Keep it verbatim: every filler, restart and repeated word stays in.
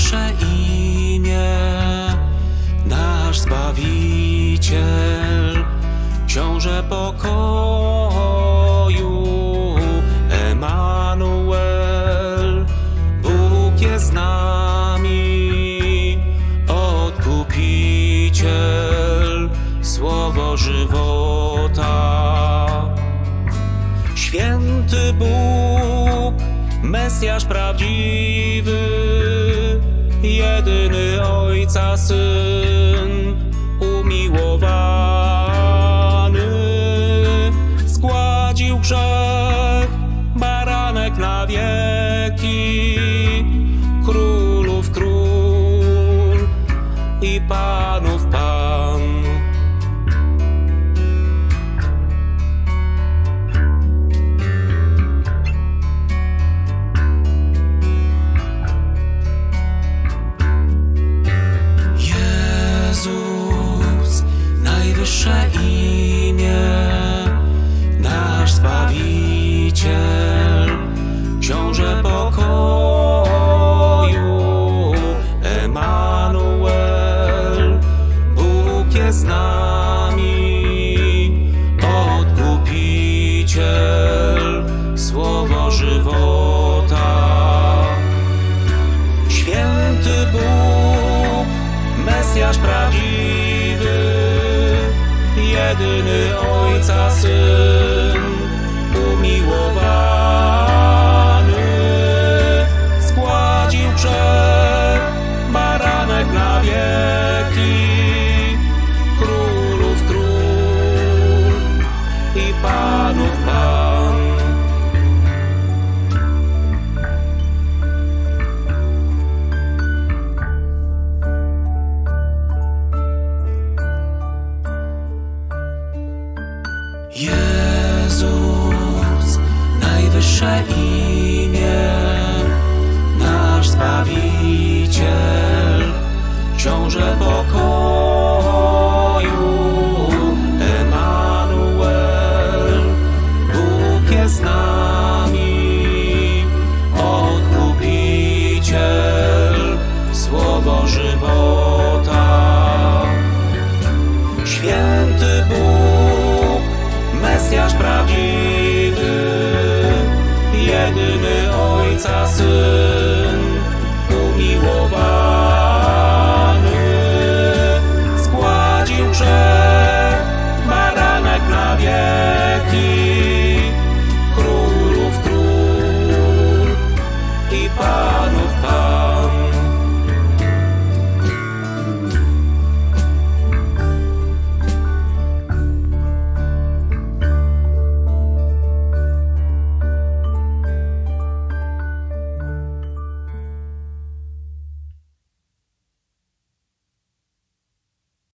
najwyższe imię, nasz Zbawiciel, Książę pokoju, Emanuel. Bóg jest z nami, Odkupiciel, Słowo żywota. Święty Bóg, Mesjasz prawdziwy, jedyny Ojca Syn, umiłowany, zgładził grzech, baranek na wieki, królów król i panów Pan. Jezus, najwyższe imię, nasz Zbawiciel, Książę pokoju, Emanuel. Bóg jest z nami, Odkupiciel, Słowo żywota. Święty Bóg, Mesjasz prawdziwy, jedyny Ojca Syn, umiłowany, zgładził grzech, baranek na wieki, królów król i panów Pan. Jezus, najwyższe imię, nasz Zbawiciel, Książę pokoju, Emanuel. Bóg jest z nami, Odkupiciel, Słowo żywota. Święty Bóg, Mesjasz prawdziwy, jedyny Ojca Syn, umiłowany, zgładził grzech, baranek na wieki.